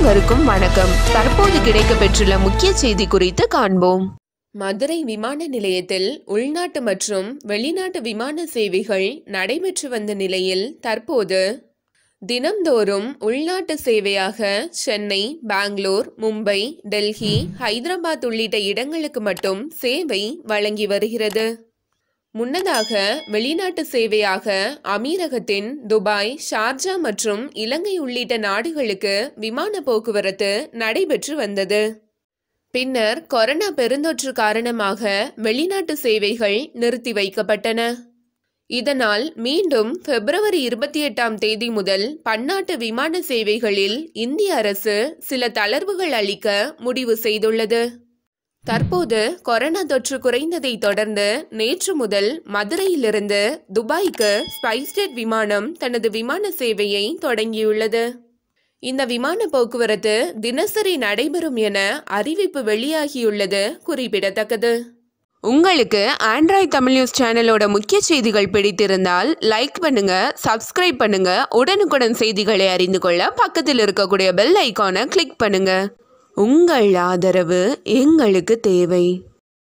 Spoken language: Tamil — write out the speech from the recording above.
அனைவருக்கும் வணக்கம். தற்போது கிடைக்கப்பெற்றுள்ள முக்கிய செய்தி குறித்து காண்போம். மதுரை விமான நிலையத்தில் உள்நாட்டு மற்றும் வெளிநாட்டு விமான சேவைகள் நடைபெற்று வந்த நிலையில் தற்போது தினம்தோறும் உள்நாட்டு சேவையாக சென்னை, பெங்களூர், மும்பை, டெல்லி, ஹைதராபாத் உள்ளிட்ட இடங்களுக்கு மட்டும் சேவை வழங்கி வருகிறது. முன்னதாக வெளிநாட்டு சேவையாக அமீரகத்தின் துபாய், ஷார்ஜா மற்றும் இலங்கை உள்ளிட்ட நாடுகளுக்கு விமான போக்குவரத்து நடைபெற்று வந்தது. பின்னர் கொரோனா பெருந்தொற்று காரணமாக வெளிநாட்டு சேவைகள் நிறுத்தி வைக்கப்பட்டன. இதனால் மீண்டும் பிப்ரவரி 28ஆம் தேதி முதல் பன்னாட்டு விமான சேவைகளில் இந்திய அரசு சில தளர்வுகள் அளிக்க முடிவு செய்துள்ளது. தற்போது கொரோனா தொற்று குறைந்ததை தொடர்ந்து நேற்று முதல் மதுரையிலிருந்து துபாய்க்கு ஸ்பைஸ்ஜெட் விமானம் தனது விமான சேவையை தொடங்கியுள்ளது. இந்த விமான போக்குவரத்து தினசரி நடைபெறும் என அறிவிப்பு வெளியாகியுள்ளது குறிப்பிடத்தக்கது. உங்களுக்கு ஆண்ட்ராய்ட் தமிழ் நியூஸ் சேனலோட முக்கிய செய்திகள் பிடித்திருந்தால் லைக் பண்ணுங்க, சப்ஸ்கிரைப் பண்ணுங்க. உடனுக்குடன் செய்திகளை அறிந்து கொள்ள பக்கத்தில் இருக்கக்கூடிய பெல் ஐகானை கிளிக் பண்ணுங்க. உங்கள் ஆதரவு எங்களுக்கு தேவை.